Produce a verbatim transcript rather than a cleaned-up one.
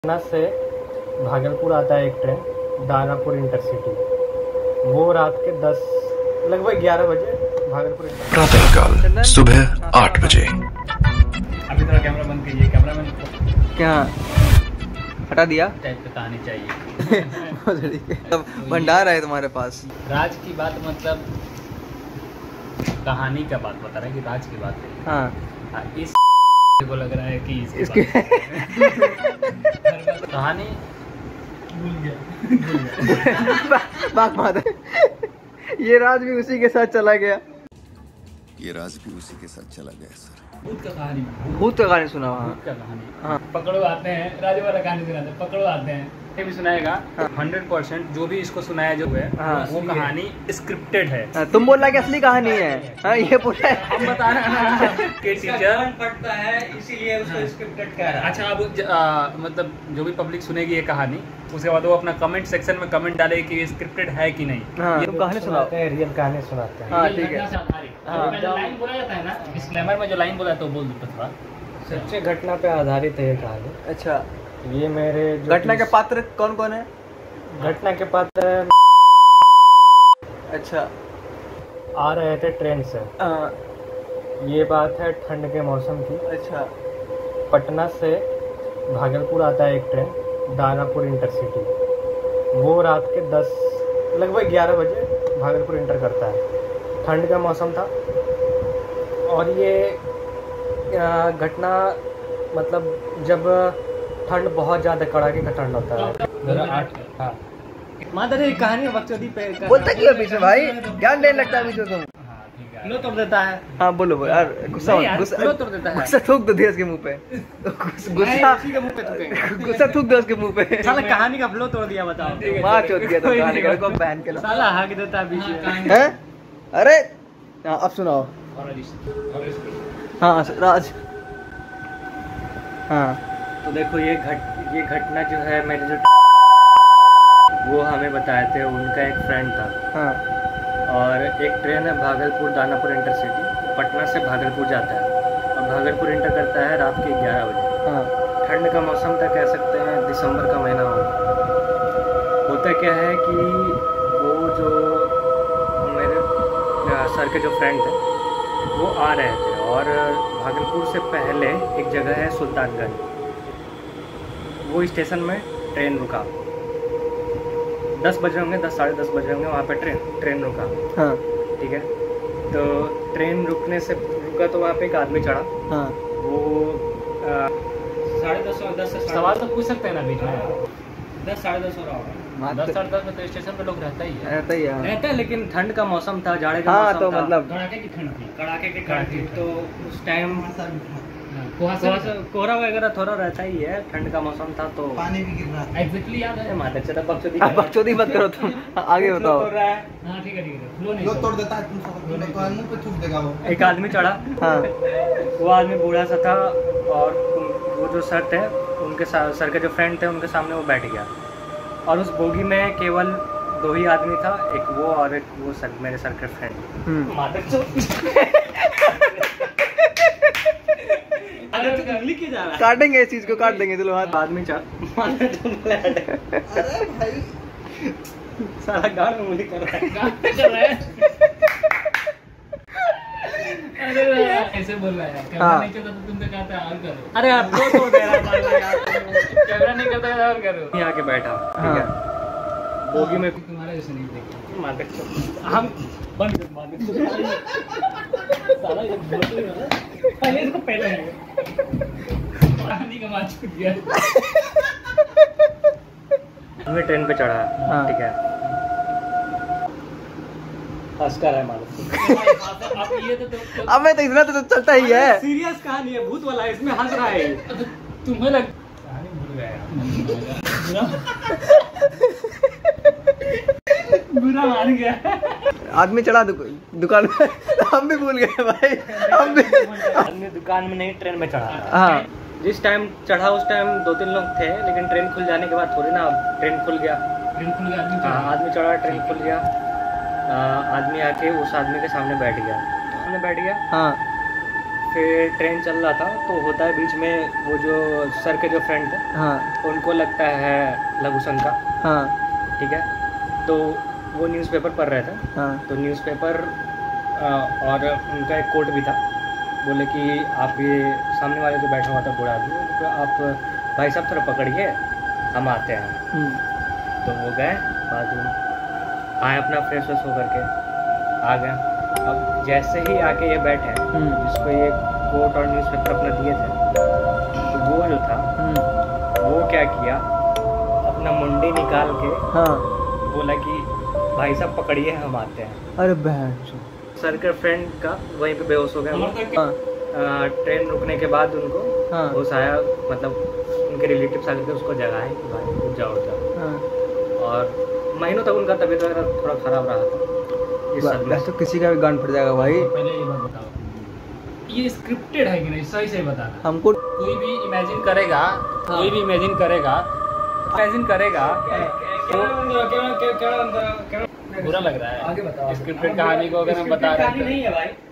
पटना से भागलपुर आता है एक ट्रेन, दानापुर इंटरसिटी। वो रात के दस लगभग ग्यारह बजे भागलपुर प्रातःकाल सुबह आठ बजे। अभी थोड़ा कैमरा बंद कीजिए। कैमरा बंद क्या हटा दिया? टाइप की कहानी चाहिए। भंडार है तुम्हारे पास। राज की बात मतलब कहानी का बात बता रहा है कि राज की बात है। हाँ इस को लग रहा है कि इसकी इसके कहानी भूल गया। बात बात है। ये राज भी उसी के साथ चला गया। ये राज भी उसी के साथ चला गया सर। भूत का कहानी भूत का कहानी सुना वहाँ। भूत का कहानी हाँ। पकड़ो आते हैं, राजू वाला कहानी सुनाते हैं। पकड़ो आते हैं ये भी सुनाएगा। हंड्रेड परसेंट जो भी इसको सुनाया जो है हाँ। वो कहानी स्क्रिप्टेड है। हाँ, तुम बोल रहा कि असली कहानी है। हाँ, ये पूरा हम बता रहे हैं कि टीचर पढ़ता है इसीलिए उसको स्क्रिप्टेड कह रहा है। अच्छा अब ज- आ, मतलब जो भी पब्लिक सुनेगी ये कहानी, उसके बाद वो अपना कमेंट सेक्शन में कमेंट डाले कि स्क्रिप्टेड है कि नहीं। हाँ, ये तुम कहानी सुनाओ। रियल कहानी सुनाते हैं। हाँ, ठीक है। हाँ, जो लाइन बोला जाता है ना, डिस्क्लेमर में जो लाइन बोला तो बोल देता थोड़ा। सच्चे घटना पे आधारित है ये कहानी। अच्छा, ये मेरे जो घटना के पात्र कौन कौन है? घटना के पात्र अच्छा, आ रहे थे ट्रेन से। हाँ, ये बात है ठंड के मौसम की। अच्छा, पटना से भागलपुर आता है एक ट्रेन, दानापुर इंटरसिटी। वो रात के दस लगभग ग्यारह बजे भागलपुर इंटर करता है। ठंड का मौसम था और ये आ, घटना मतलब जब ठंड बहुत ज़्यादा कड़ाके का ठंड होता है। आठ हाँ माधर एक कहानी बकचोदी पे बोलता क्यों पीछे भाई? ध्यान देने लगता है पीछे तुम। लो तोड़ देता है। हाँ बोलो बोलो यार, गुस्सा नहीं यार, गुस्सा लो तोड़ देता है। गुस्सा थूक दो इसके मुंह पे। गुस्सा उसी के मुंह पे थूकेंगे। गुस्सा थूक दो उसके मुंह पे। साला कहानी का फ्लो तोड़ दिया। बताओ मार चोद दिया तो कहानी का को बैन के लो। साला हाक देता है बीच में। हैं? अरे हाँ, अब सुनाओ। हाँ राज। हाँ तो देखो ये घट ये घटना जो है मेरे जो वो हमें बताए थे, उनका एक फ्रेंड था। हाँ और एक ट्रेन है भागलपुर दानापुर इंटरसिटी, पटना से भागलपुर जाता है और भागलपुर इंटर करता है रात के ग्यारह बजे। हाँ ठंड का मौसम था, कह सकते हैं दिसंबर का महीना हो। होता क्या है कि वो जो मेरे सर के जो फ्रेंड थे वो आ रहे थे और भागलपुर से पहले एक जगह है सुल्तानगंज, वो स्टेशन में ट्रेन रुका। दस बजे होंगे, दस साढ़े दस बजे होंगे, वहाँ पे ट्रेन ट्रेन रुका। हाँ ठीक है, तो ट्रेन रुकने से रुका तो वहाँ पे एक आदमी चढ़ा। हाँ वो साढ़े दस दस से सवाल तो पूछ सकते हैं ना बीच में। दस साढ़े दस हो रहा होगा। दस साढ़े दस में तो स्टेशन पे लोग रहता ही है रहता ही है। रहता है, लेकिन ठंड का मौसम था, जाड़े का हाँ, मौसम तो था। मतलब कड़ाके की ठंड थी। कड़ाके की ठंड थी, तो उस टाइम कोहरा कोहरा वगैरह थोड़ा रहता ही है। ठंड का मौसम था तो पानी भी गिर रहा था। एग्जैक्टली याद है। माता चला बकचोदी आप बकचोदी मत करो तुम, आगे बताओ। हाँ ठीक है ठीक है, फ्लो नहीं जो तोड़ देता है तुम सब मुंह पे थूक देगा वो। एक आदमी चढ़ा। हाँ वो आदमी बूढ़ा सा था और वो जो सर थे उनके साथ, सर के जो फ्रेंड थे उनके सामने वो बैठ गया। और उस बोगी में केवल दो ही आदमी था, एक वो और एक वो सर, मेरे सर के फ्रेंड। काटेंगे इस चीज को, काट देंगे। चलो हाथ। आदमी चढ़ अरे भाई सारा गाड़ में मुझे कर रहा है। अरे ऐसे बोल रहा है, कैमरा हाँ। नहीं चलता तो तुमसे कहता है और करो। अरे आप दो तो दे रहा है, कैमरा नहीं करता है और करो। यहाँ के बैठा, ठीक है। बोगी में तुम्हारे जैसे नहीं देखे मादक चो हम बंद कर मादक चो साला ये बोल रहा है पहले इसको पहले पानी का मार छूट गया। मैं ट्रेन पे चढ़ा, हाँ। ठीक है। हंसकर है मादक। अब ये तो तो अब मैं तो इतना तो चलता ही है। सीरियस कहानी है, भूत वाला है, इसमें हंस रहा है। तुम्हें लग कहानी भूल गया। बुरा मान गया। आदमी चढ़ा दुक, दुकान में। हम भी भूल गए भाई, हम भी। आदमी दुकान में नहीं, ट्रेन में चढ़ा। हाँ जिस टाइम चढ़ा उस टाइम दो तीन लोग थे, लेकिन ट्रेन खुल जाने के बाद थोड़ी ना, ट्रेन खुल गया। ट्रेन खुल गया, हाँ, आदमी चढ़ा, ट्रेन खुल गया। आ, आदमी आके उस आदमी के सामने बैठ गया, सामने बैठ गया। हाँ फिर ट्रेन चल रहा था तो होता है बीच में वो जो सर के जो फ्रेंड थे हाँ उनको लगता है लघु शंका, हाँ ठीक है। तो वो न्यूज़पेपर पढ़ रहे थे, हाँ तो न्यूज़पेपर और उनका एक कोट भी था। बोले कि आप ये सामने वाले जो बैठा हुआ था बूढ़ा आदमी, तो आप भाई साहब थोड़ा पकड़िए, हम आते हैं। हम्म, तो वो गए बाथरूम, आए अपना फ्रेश व्रेश होकर के आ गए। अब जैसे ही आके ये बैठे, हम्म, जिसको ये कोट और न्यूज़पेपर अपना दिए थे, तो वो जो था हम्म, वो क्या किया, अपना मुंडी निकाल के हाँ बोला कि भाई साहब पकड़िए, हम आते हैं। अरे बहन चो। सर के फ्रेंड का वहीं पे बेहोश हो गया वो। हाँ आ, ट्रेन रुकने के बाद उनको हाँ होश आया, मतलब उनके रिलेटिव्स आके थे उसको जगाए कि भाई उठ जाओ उठ जाओ। हाँ और महीनों तक उनका तबीयत वगैरह थोड़ा ख़राब रहा था इस सब में। बस तो किसी का भी गांड फट जाएगा भाई। पहले ये बात बताओ, ये स्क्रिप्टेड है कि नहीं, सही सही बताना। हमको कोई भी इमेजिन करेगा, कोई भी इमेजिन करेगा इमेजिन करेगा तो बुरा लग रहा है। आगे बताओ। स्क्रिप्टेड कहानी को अगर हम बता रहे हैं तो- नहीं है भाई।